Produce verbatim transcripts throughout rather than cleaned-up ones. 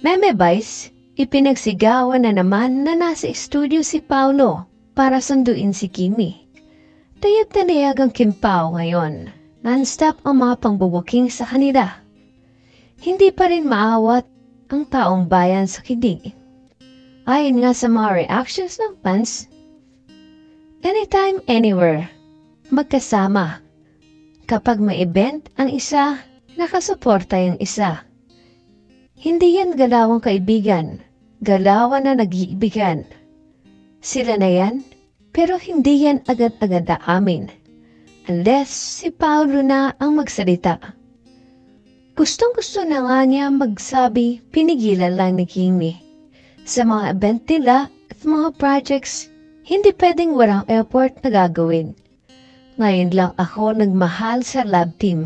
Meme Vice, ipinagsigawan na naman na nasa studio si Paolo para sunduin si Kimi. Tayag tanayag ang Kim Pao ngayon. Non-stop ang mga pangbubuking sa kanila. Hindi pa rin maawat ang taong bayan sa kidig. Ayon nga sa mga reactions ng fans, anytime, anywhere, magkasama. Kapag may event ang isa, nakasuporta yung isa. Hindi yan galawang kaibigan, galawan na nag-iibigan. Sila na yan, pero hindi yan agad-agad na amin. Unless si Paolo na ang magsalita. Gustong-gusto na nga niya magsabi, pinigilan lang ni Kimi. Sa mga event nila at mga projects, hindi pwedeng walang effort na gagawin. Ngayon lang ako nagmahal sa lab team.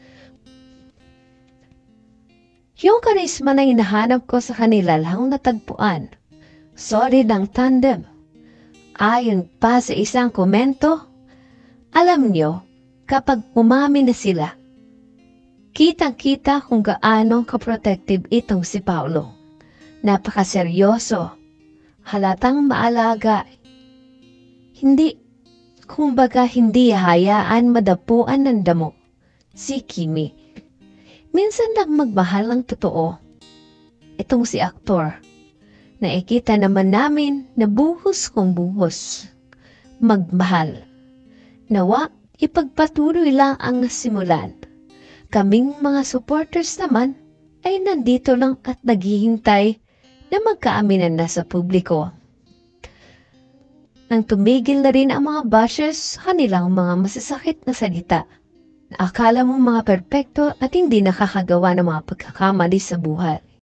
Yung karisma na hinahanap ko sa kanila lang natagpuan. Sorry ng tandem. Ayon pa sa isang komento, alam nyo, kapag umami na sila, kitang-kita kung gaano ka-protective itong si Paolo. Napakaseryoso, halatang maalaga. Hindi, kumbaga hindi hayaan madapuan ng damo si Kimi. Minsan lang magmahal ng totoo. Itong si aktor, nakikita naman namin na buhos kong buhos. Magmahal. Nawa, ipagpatuloy lang ang nasimulan. Kaming mga supporters naman ay nandito lang at naghihintay na magkaaminan na sa publiko. Nang tumigil na rin ang mga bashers sa kanilang mga masasakit na salita. Akala mo mga perpekto at hindi nakakagawa ng mga pagkakamali sa buhay.